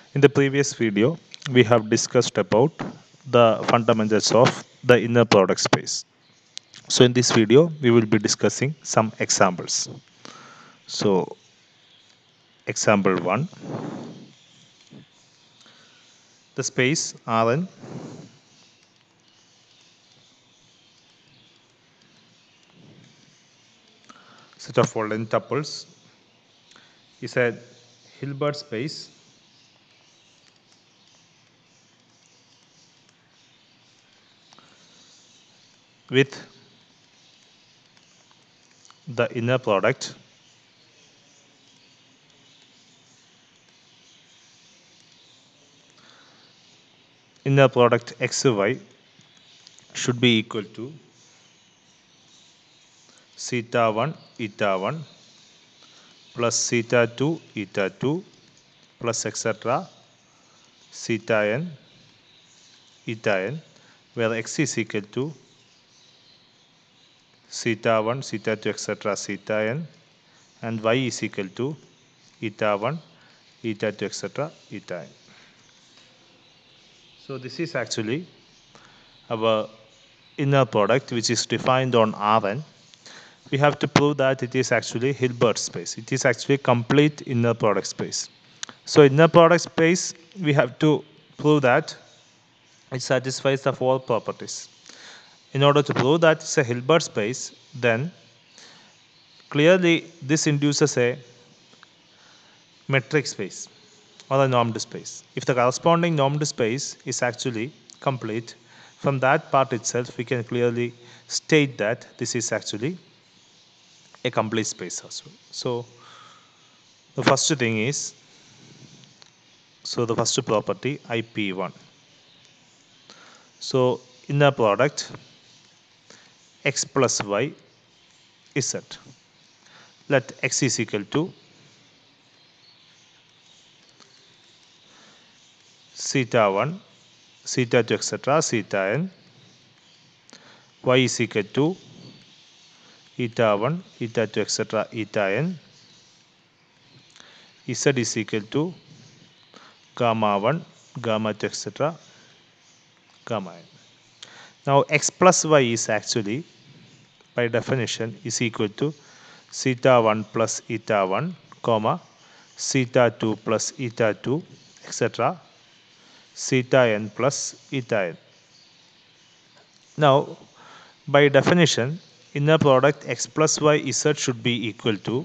In the previous video, we have discussed about the fundamentals of the inner product space. So in this video, we will be discussing some examples. So example 1, the space Rn set of following tuples is a Hilbert space with the inner product xy should be equal to theta 1 eta 1 plus theta 2 eta 2 plus etc. theta n eta n, where x is equal to theta 1 theta 2 etc. theta n, and y is equal to eta 1 eta 2 etc. eta n. So this is actually our inner product, which is defined on Rn. We have to prove that it is actually Hilbert space. It is actually complete inner product space. So inner product space, we have to prove that it satisfies the four properties. In order to prove that it's a Hilbert space, then clearly this induces a metric space or a normed space. If the corresponding normed space is actually complete, from that part itself we can clearly state that this is actually a complete space as well. So the first thing is, the first property IP1. So inner product x plus y z. Let x is equal to theta 1, theta 2 etc. theta n. Y is equal to eta 1, eta 2 etc. eta n. Z is equal to gamma 1, gamma 2 etc. gamma n. Now x plus y is actually, by definition, is equal to theta 1 plus eta 1, comma, theta 2 plus eta 2, etc. theta n plus eta n. Now, by definition, inner product x plus y z should be equal to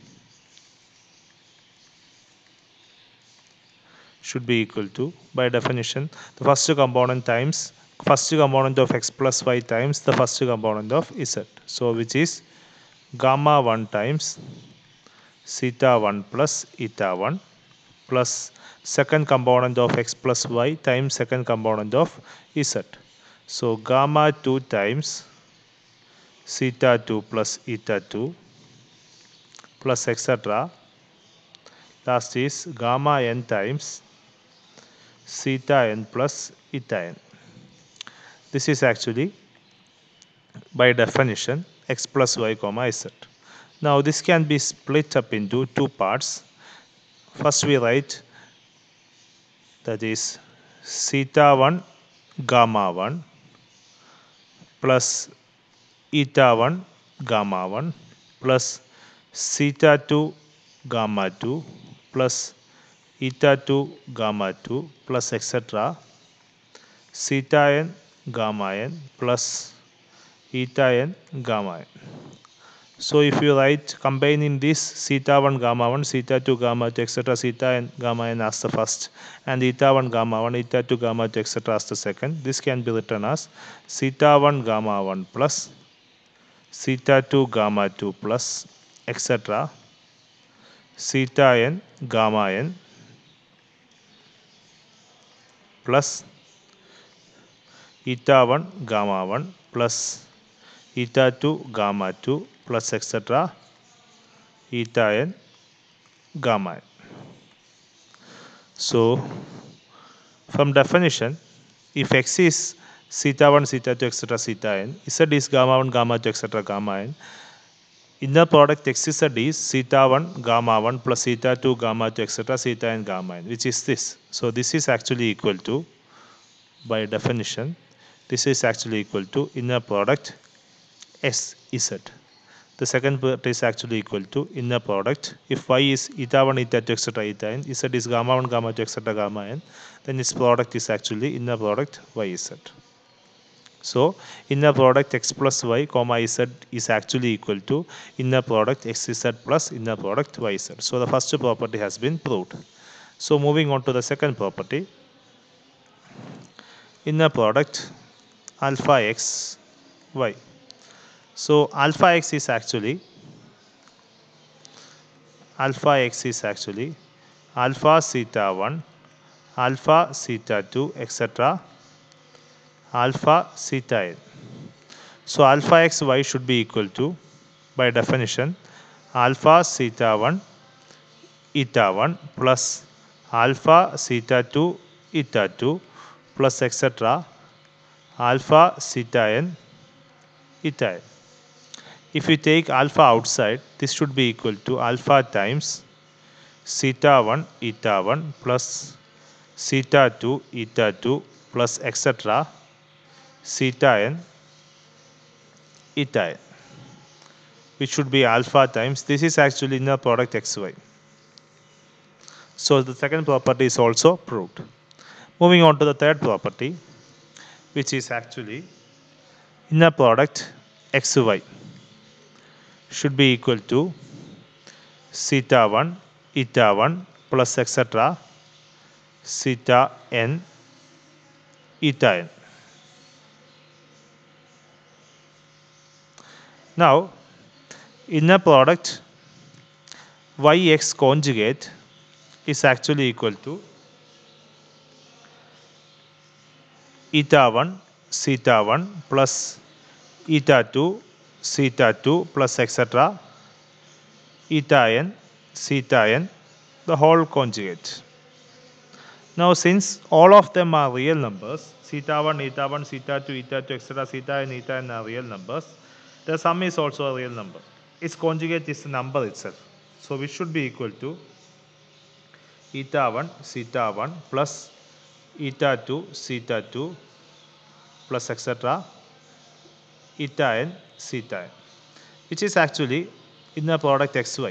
by definition the first component times first component of x plus y times the first component of z. So which is gamma 1 times theta 1 plus eta 1 plus second component of x plus y times second component of z. So gamma 2 times theta 2 plus eta 2 plus etc. Last is gamma n times theta n plus eta n. This is actually, by definition, x plus y comma z. Now this can be split up into two parts. First we write, that is theta 1 gamma 1 plus eta 1 gamma 1 plus theta 2 gamma 2 plus eta 2 gamma 2 plus etc. theta n gamma n plus eta n gamma n. So if you write combining this theta 1 gamma 1, theta 2 gamma 2 etc. theta n gamma n as the first and eta 1 gamma 1, eta 2 gamma 2 etc. as the second, this can be written as theta 1 gamma 1 plus theta 2 gamma 2 plus etc. theta n gamma n plus eta 1 gamma 1 plus eta 2 gamma 2 plus etc. eta n gamma n. So from definition, if x is theta 1 theta 2 etc. theta n, z is gamma 1 gamma 2 etc. gamma n, inner product xz is theta 1 gamma 1 plus theta 2 gamma 2 etc. theta n gamma n, which is this. So this is actually equal to, by definition, this is actually equal to inner product sz. The second part is actually equal to inner product. If y is eta 1 eta 2 etc. eta n, z is gamma 1 gamma 2 etc. gamma n, then its product is actually inner product yz. So inner product x plus y comma z is actually equal to inner product xz plus inner product yz. So the first property has been proved. So moving on to the second property, inner product alpha x y. So alpha x is actually alpha theta 1, alpha theta 2 etc. alpha theta n. So alpha x y should be equal to, by definition, alpha theta 1 eta 1 plus alpha theta 2 eta 2 plus etc. alpha theta n eta n. If you take alpha outside, this should be equal to alpha times theta 1 eta 1 plus theta 2 eta 2 plus etc. theta n eta n, which should be alpha times, this is actually inner product xy. So the second property is also proved. Moving on to the third property, which is actually inner product xy should be equal to theta 1 eta 1 plus etc. theta n eta n. Now inner product yx conjugate is actually equal to eta 1 theta 1 plus eta 2 theta 2 plus etc. eta n theta n, the whole conjugate. Now since all of them are real numbers, theta 1 eta 1 theta 2 eta 2 etc. theta n eta n are real numbers, the sum is also a real number. Its conjugate is the number itself. So which should be equal to eta 1 theta 1 plus eta 2 theta 2 plus etc. eta n theta n, which is actually inner product xy.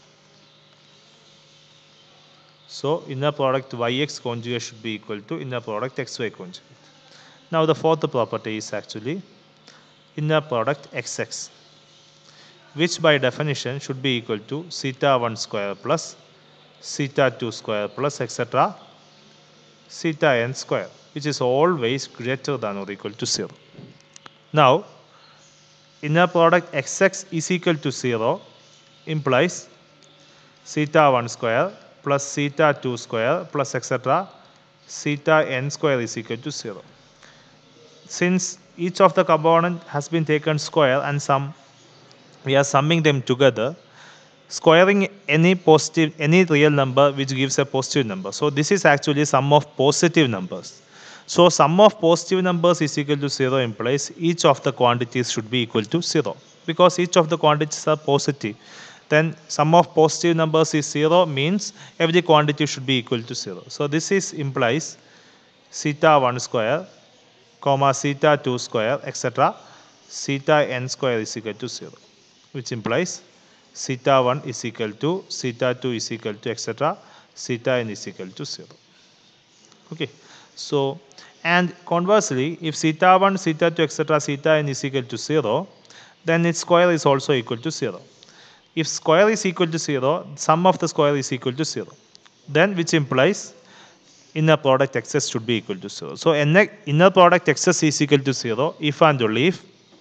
So inner product yx conjugate should be equal to inner product xy conjugate. Now the fourth property is actually inner product xx, which by definition should be equal to theta 1 square plus theta 2 square plus etc. theta n square, which is always greater than or equal to 0. Now inner product xx is equal to 0 implies theta 1 square plus theta 2 square plus etc. theta n square is equal to 0. Since each of the component has been taken square and we are summing them together, squaring any real number which gives a positive number. So this is actually sum of positive numbers. So sum of positive numbers is equal to 0 implies each of the quantities should be equal to 0, because each of the quantities are positive. Then sum of positive numbers is 0 means every quantity should be equal to 0. So this is implies theta 1 square comma theta 2 square etc. theta n square is equal to 0, which implies theta 1 is equal to theta 2 is equal to etc. theta n is equal to 0. Okay. So and conversely, if theta 1 theta 2 etc. theta n is equal to 0, then its square is also equal to 0. If square is equal to 0, sum of the square is equal to 0. Then which implies inner product xs should be equal to 0. So inner product xs is equal to 0 if and only if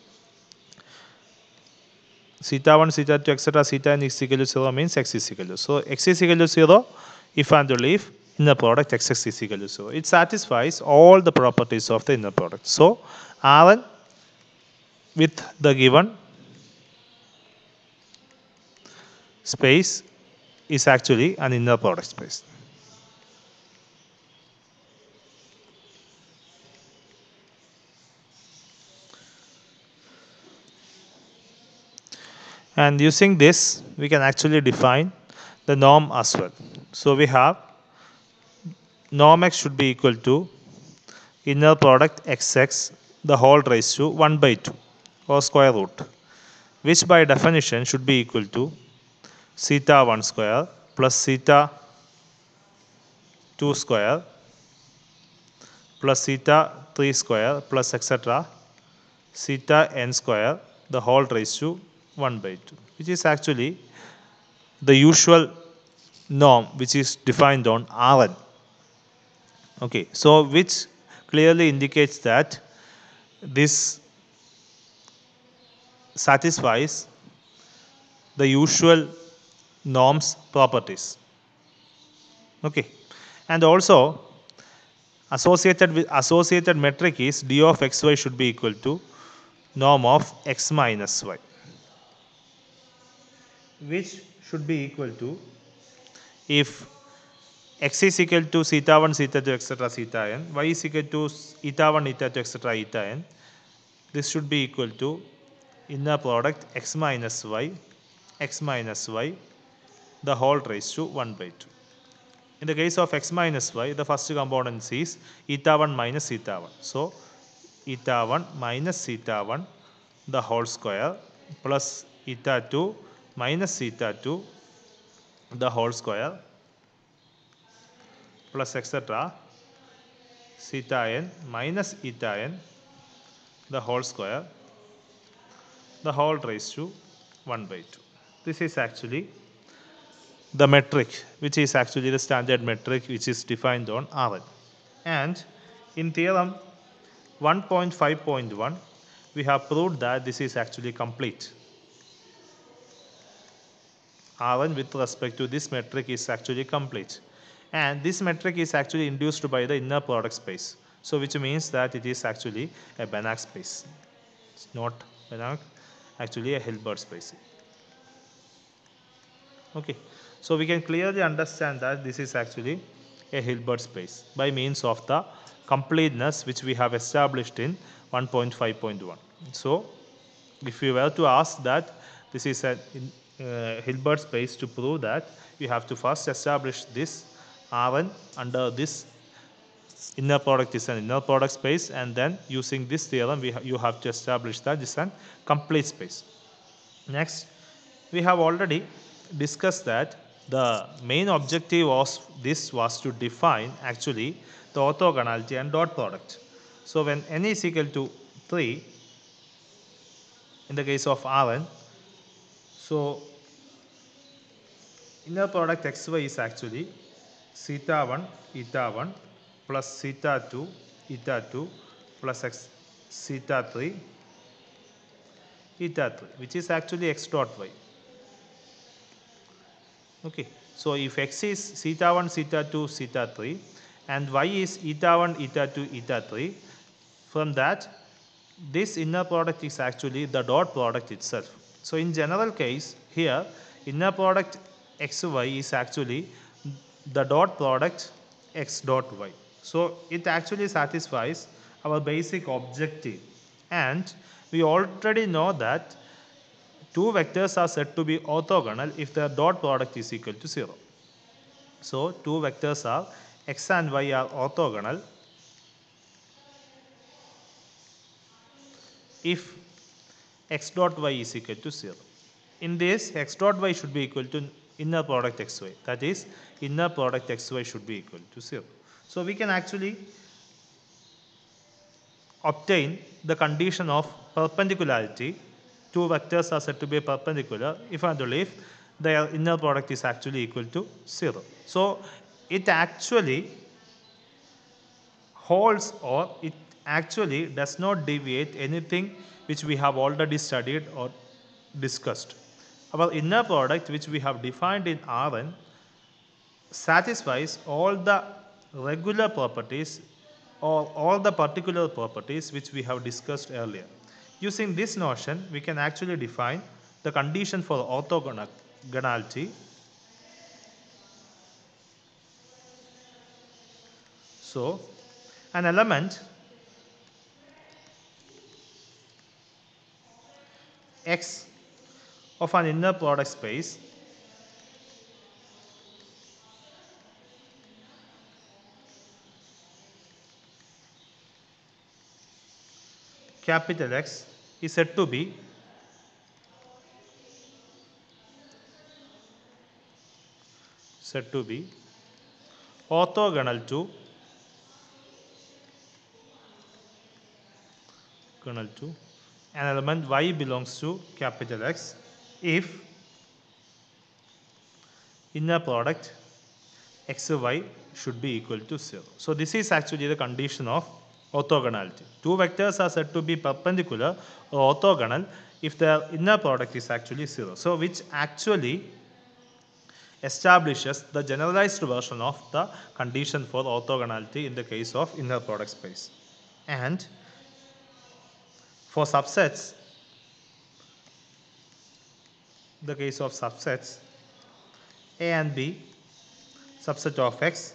theta 1 theta 2 etc. theta n is equal to 0 means x is equal to 0. So x is equal to 0 if and only if inner product xx is equal to 0. It satisfies all the properties of the inner product. So Rn with the given space is actually an inner product space. And using this, we can actually define the norm as well. So we have norm x should be equal to inner product xx the whole raised to 1 by 2 or square root, which by definition should be equal to theta 1 square plus theta 2 square plus theta 3 square plus etc. theta n square the whole raised to 1 by 2, which is actually the usual norm which is defined on Rn. Okay, so which clearly indicates that this satisfies the usual norms properties. Okay, and also associated metric is d of xy should be equal to norm of x minus y, which should be equal to if x is equal to theta 1 theta 2 etc theta n, y is equal to eta 1 eta 2 etc eta n, this should be equal to inner product x minus y the whole raised to 1 by 2. In the case of x minus y, the first component is eta 1 minus eta 1. So, eta 1 minus eta 1 the whole square plus eta 2 minus eta 2 the whole square plus etc. theta n minus eta n the whole square the whole raised to 1 by 2. This is actually the metric, which is actually the standard metric which is defined on Rn. And in theorem 1.5.1, we have proved that this is actually complete. Rn with respect to this metric is actually complete. And this metric is actually induced by the inner product space. So which means that it is actually a Banach space. It's not Banach, actually a Hilbert space. Okay, so we can clearly understand that this is actually a Hilbert space by means of the completeness which we have established in 1.5.1. So if we were to ask that this is a Hilbert space, to prove that we have to first establish this Rn under this inner product is an inner product space, and then using this theorem you have to establish that this is a complete space. Next, we have already discussed that the main objective of this was to define actually the orthogonality and dot product. So when n is equal to 3 in the case of Rn, so inner product xy is actually theta 1 eta 1 plus theta 2 eta 2 plus x theta 3 eta 3, which is actually x dot y. Okay, so if x is theta 1 theta 2 theta 3 and y is eta 1 eta 2 eta 3, from that this inner product is actually the dot product itself. So in general case here inner product xy is actually the dot product x dot y. So it actually satisfies our basic objective, and we already know that two vectors are said to be orthogonal if their dot product is equal to 0. So two vectors are x and y are orthogonal if x dot y is equal to 0. In this, x dot y should be equal to inner product xy. That is, inner product xy should be equal to 0. So we can actually obtain the condition of perpendicularity. Two vectors are said to be perpendicular if and only if their inner product is actually equal to 0. So it actually holds, or it actually does not deviate anything which we have already studied or discussed. Our inner product which we have defined in Rn satisfies all the regular properties or all the particular properties which we have discussed earlier. Using this notion, we can actually define the condition for orthogonality. So, an element x of an inner product space capital X is said to be orthogonal to an element y belongs to capital X if inner product x y should be equal to 0. So this is actually the condition of orthogonality. Two vectors are said to be perpendicular or orthogonal if their inner product is actually 0. So which actually establishes the generalized version of the condition for orthogonality in the case of inner product space. And for subsets, the case of subsets A and B, subset of X,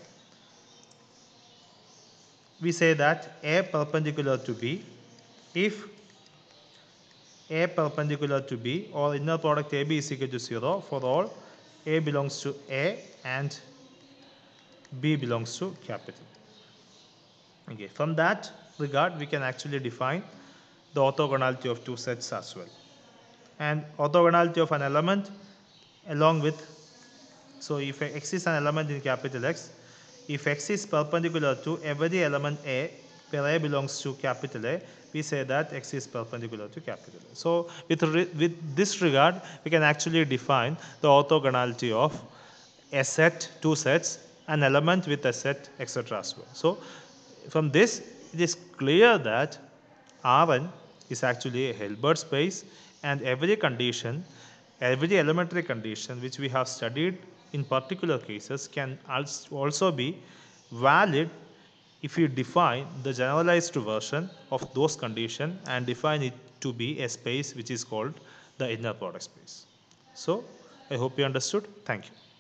we say that A perpendicular to B if A perpendicular to B or inner product AB is equal to 0 for all A belongs to A and B belongs to capital. Okay, from that regard we can actually define the orthogonality of two sets as well. And orthogonality of an element along with, so if X is an element in capital X, if X is perpendicular to every element A where A belongs to capital A, we say that X is perpendicular to capital A. So with this regard, we can actually define the orthogonality of a set, two sets, an element with a set, etc. as well. So from this, it is clear that Rn is actually a Hilbert space, and every condition, every elementary condition which we have studied in particular cases can also be valid if you define the generalized version of those conditions and define it to be a space which is called the inner product space. So I hope you understood. Thank you.